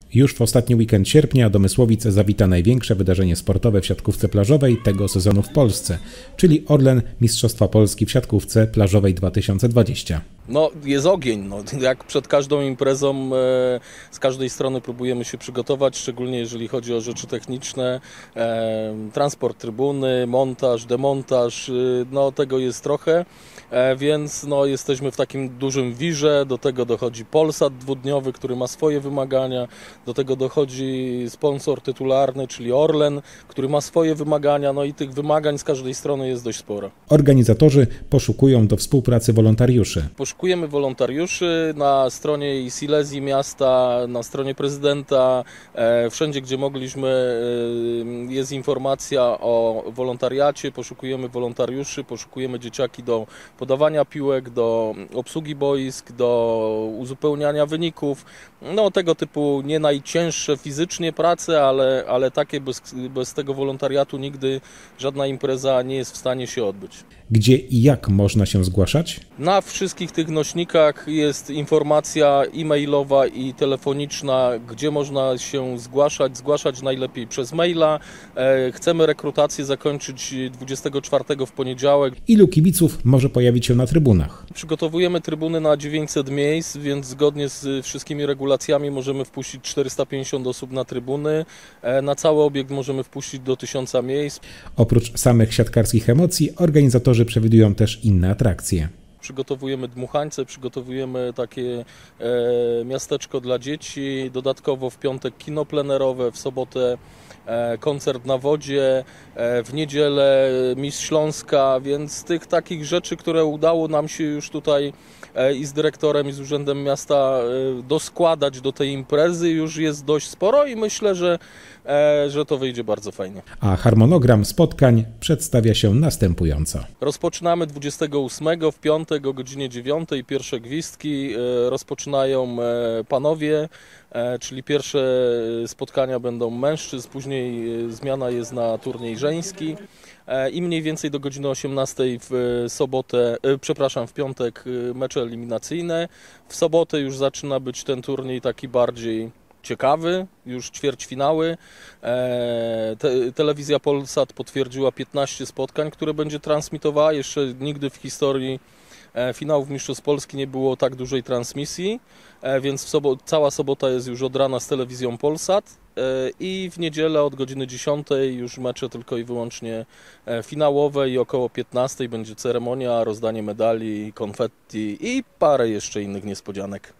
Już w ostatni weekend sierpnia do Mysłowic zawita największe wydarzenie sportowe w siatkówce plażowej tego sezonu w Polsce, czyli Orlen Mistrzostwa Polski w siatkówce plażowej 2020. No, jest ogień. Jak przed każdą imprezą z każdej strony próbujemy się przygotować, szczególnie jeżeli chodzi o rzeczy techniczne, transport trybuny, montaż, demontaż, tego jest trochę, więc jesteśmy w takim dużym wirze, do tego dochodzi Polsat dwudniowy, który ma swoje wymagania, do tego dochodzi sponsor tytularny, czyli Orlen, który ma swoje wymagania, i tych wymagań z każdej strony jest dość sporo. Organizatorzy poszukują do współpracy wolontariuszy. Poszukujemy wolontariuszy na stronie Silesii miasta, na stronie prezydenta, wszędzie gdzie mogliśmy jest informacja o wolontariacie, poszukujemy wolontariuszy, poszukujemy dzieciaki do podawania piłek, do obsługi boisk, do uzupełniania wyników, tego typu nie najcięższe fizycznie prace, ale takie bez tego wolontariatu nigdy żadna impreza nie jest w stanie się odbyć. Gdzie i jak można się zgłaszać? Na wszystkich tych nośnikach jest informacja e-mailowa i telefoniczna, gdzie można się zgłaszać najlepiej przez maila. Chcemy rekrutację zakończyć 24 w poniedziałek. Ilu kibiców może pojawić się na trybunach? Przygotowujemy trybuny na 900 miejsc, więc zgodnie z wszystkimi regulacjami możemy wpuścić 450 osób na trybuny. Na cały obiekt możemy wpuścić do 1000 miejsc. Oprócz samych siatkarskich emocji, organizatorzy przewidują też inne atrakcje. Przygotowujemy dmuchańce, przygotowujemy takie miasteczko dla dzieci, dodatkowo w piątek kino plenerowe, w sobotę koncert na wodzie, w niedzielę Miss Śląska, więc tych takich rzeczy, które udało nam się już tutaj i z dyrektorem, i z Urzędem Miasta doskładać do tej imprezy już jest dość sporo i myślę, że to wyjdzie bardzo fajnie. A harmonogram spotkań przedstawia się następująco. Rozpoczynamy 28 w piątek o godzinie 9, pierwsze gwizdki rozpoczynają panowie, czyli pierwsze spotkania będą mężczyzn, później zmiana jest na turniej żeński i mniej więcej do godziny 18 w piątek mecze eliminacyjne. W sobotę już zaczyna być ten turniej taki bardziej ciekawy, już ćwierćfinały. Telewizja Polsat potwierdziła 15 spotkań, które będzie transmitowała. Jeszcze nigdy w historii finałów Mistrzostw Polski nie było tak dużej transmisji, więc cała sobota jest już od rana z telewizją Polsat i w niedzielę od godziny 10 już mecze tylko i wyłącznie finałowe i około 15 będzie ceremonia, rozdanie medali, konfetti i parę jeszcze innych niespodzianek.